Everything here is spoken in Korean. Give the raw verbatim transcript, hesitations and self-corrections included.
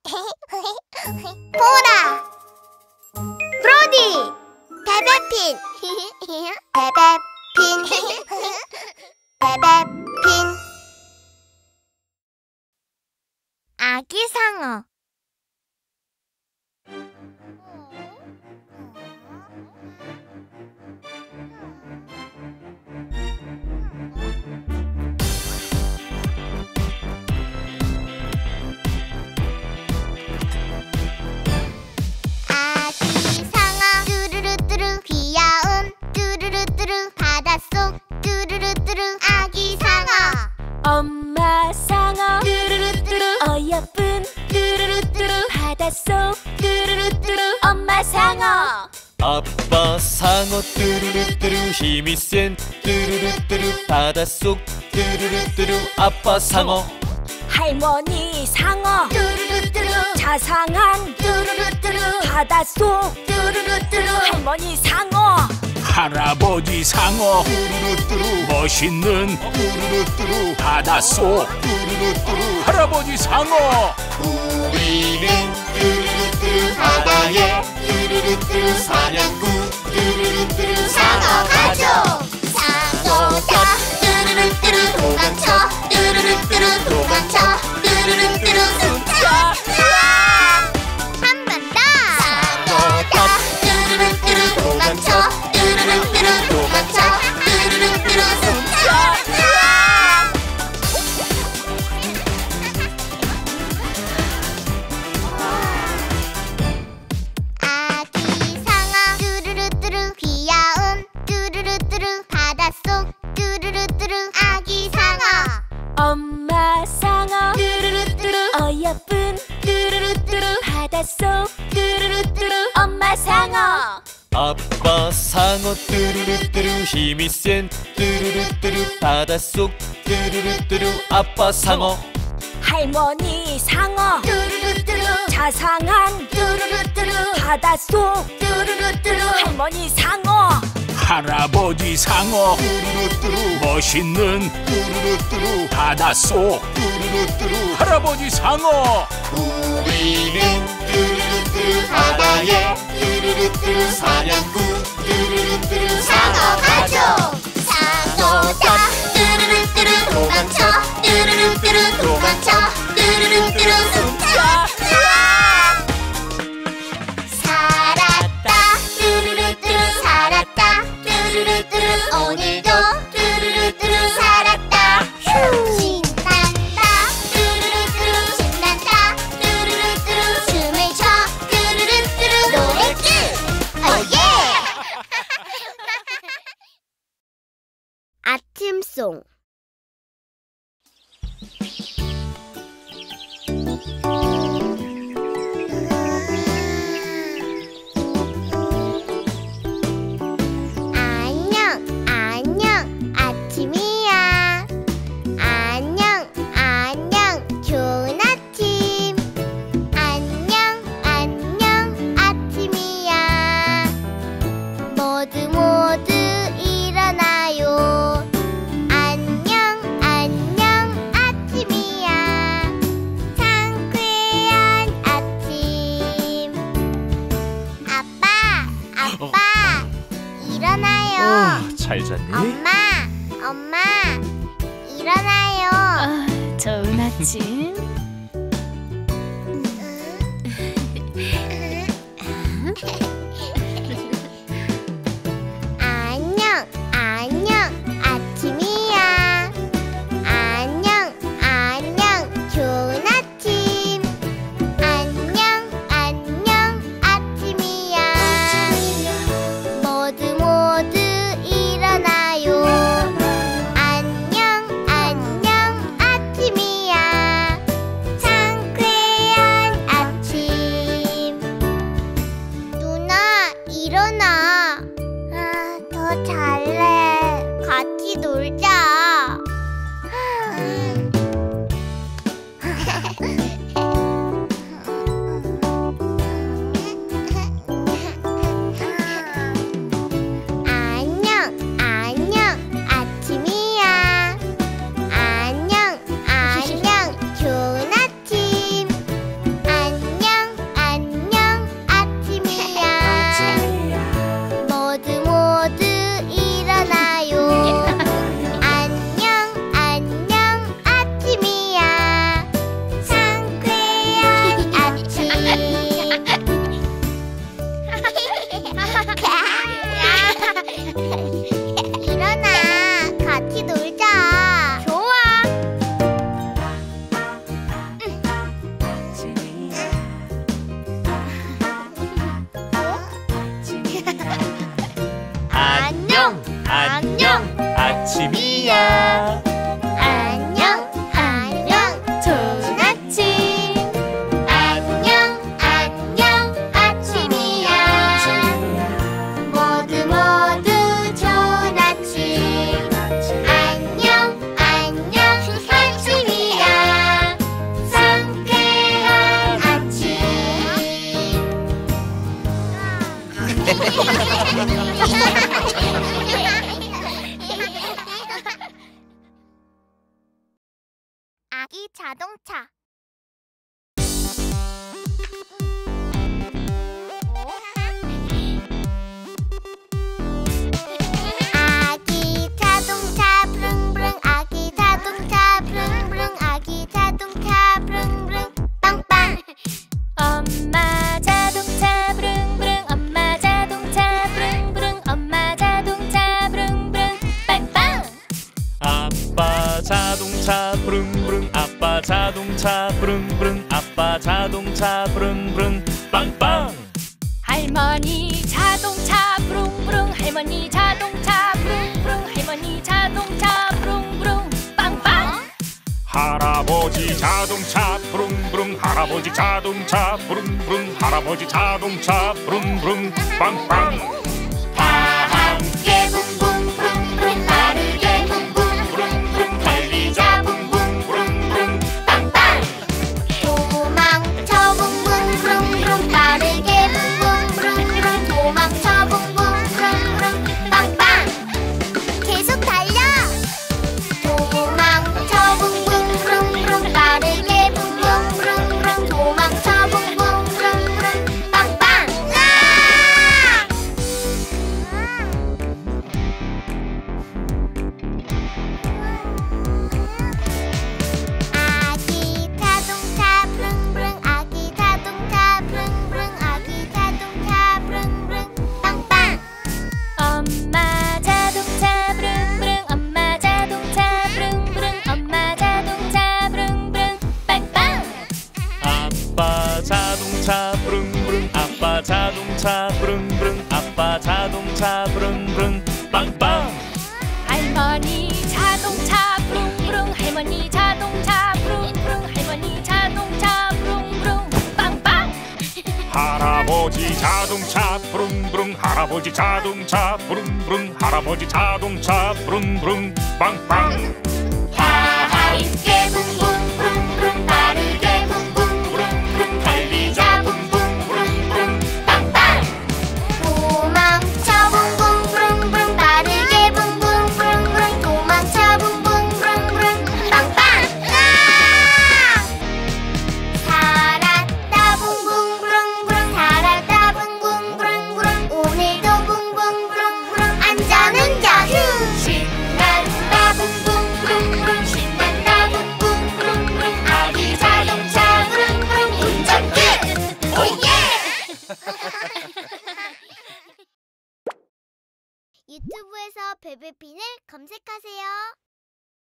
보라! 브로디! 베베핀! 베베핀! 베베핀! 아기 상어. 바닷속 뚜루루뚜루 아기 상어. 엄마 상어 뚜루루뚜루 어여쁜 뚜루루뚜루 바닷속 뚜루루뚜루 엄마 상어. 아빠 상어 뚜루루뚜루 힘이 센 뚜루루뚜루 바닷속 뚜루루뚜루 아빠 상어. 할머니 상어 뚜루루뚜루 자상한 뚜루루뚜루 바닷속 뚜루루뚜루 할머니 상어. 할아버지 상어 뚜루루뚜루 멋있는 뚜루루뚜루 바닷속 뚜루루뚜루 할아버지 상어. 우리는 뚜루루뚜루 바다에 뚜루루뚜루 사냥꾼 뚜루루뚜루 상어 가족. 상어다 뚜루루뚜루 도망쳐 뚜루루뚜루 도망쳐 뚜루루뚜루 숨차. 한 번 더. 상어다 뚜루루뚜루 도망쳐 뚜루루뚜루 도망쳐 뚜루루뚜루 숨차. 아기 상어 뚜루루뚜루 귀여운 뚜루루뚜루 바닷속 뚜루루뚜루 아기 상어. 엄마 상어 뚜루루뚜루 어여쁜 뚜루루뚜루 바닷속 뚜루루뚜루 엄마 상어. 아빠 상어 뚜루루뚜루 힘이 센 뚜루루뚜루 바닷속 뚜루루뚜루 아빠 상어. 할머니 상어 뚜루루뚜루 자상한 뚜루루뚜루 바닷속 뚜루루뚜루 할머니 상어. 할아버지 상어 뚜루루뚜루 멋있는 뚜루루뚜루 바닷속 뚜루루뚜루 할아버지 상어. 우리는 뚜루루뚜루 바다에 뚜루루뚜루 사냥꾼 뚜루루뚜루 상어 가족. 상어다 뚜루루뚜루 도망쳐 뚜루루뚜루 도망쳐 뚜루루뚜루 숨차. 살았다 뚜루루뚜루 살았다 뚜루루뚜루 오늘도 뚜루루뚜루 살았다. 신난다 뚜루루뚜루 신난다 뚜루루뚜루 춤을 춰 뚜루루뚜루 노래 끝. 오예. 아침송. 안녕 안녕 아침이야. 안녕 안녕 좋은 아침. 안녕 안녕 아침이야. 모두 모두 일어나요. 안녕 안녕 아침이야. 상쾌한 아침. 아빠 아빠 일어나요. 어, 잘 잤니? 엄마 엄마 일어나요. 아, 좋은 아침. 안녕 안녕 아침이야. 안녕 안녕 좋은 아침. 안녕 안녕 아침이야. 모두 모두 일어나요. 안녕 안녕 아침이야. 아기 자동차. 아기 자동차 부릉부릉 아기 자동차 부릉부릉 아기 자동차 부릉부릉 빵빵. 엄마 자동차 부릉부릉 엄마 자동차 부릉부릉 엄마 자동차 부릉부릉 빵빵. 아빠 자동차 부릉부릉 아빠 자동차 부릉부릉 아빠 자동차 부릉부릉 빵빵. 할머니 자동차 부릉부릉 할머니 자동차 부릉부릉 할머니 자동차 부릉부릉 빵빵. 할아버지 자동차 부릉부릉 할아버지 자동차 부릉부릉 할아버지 자동차 부릉부릉 빵빵. 다 함께 붕붕 부릉부릉 빠르게 붕붕 부릉부릉 달리자 붕붕 부릉부릉 빵빵. 도망쳐 붕붕 부릉부릉 빠르게 붕붕 부릉부릉 도망쳐 붕붕 부릉부릉 빵빵. 계속 달려. 도망쳐 붕붕 부릉부릉 빠르게 붕붕 부릉부릉 도망쳐 붕붕 부릉부릉 빵빵. 으아! 아기 자동차 부릉부릉 아기 자동차 부릉부릉 아기 자동차 부릉부릉 빵빵. 엄마 자동차 부릉부릉 엄마 자동차 부릉부릉 엄마 자동차 부릉부릉 빵빵. 아빠 자동차 부릉부릉 아빠 자동차 부릉부릉 아빠 자동차 부릉부릉 빵빵. 할머니 자동차 부릉부릉 할머니 자동차 부릉부릉 할머니 자동차 부릉부릉 빵빵. 할아버지 자동차 부릉부릉 할아버지 자동차 부릉부릉 할아버지 자동차 부릉부릉 빵빵. 다 함께 붕붕 부릉부릉 빠르게 붕붕 부릉부릉 달리자 붕붕 부릉부릉 빵빵. 도망쳐 붕붕 부릉부릉 빠르게 붕붕 부릉부릉 도망쳐 붕붕 부릉부릉 빵빵. 으아! 살았다 붕붕 부릉부릉 살았다 붕붕 부릉부릉 오늘도 붕붕 부릉부릉 안전운전 휴. 신난다 붕붕 부릉부릉 신난다 붕붕 부릉부릉 아기 자동차 부릉부릉 운전 끝. 오예. 유튜브에서 베베핀을 검색하세요.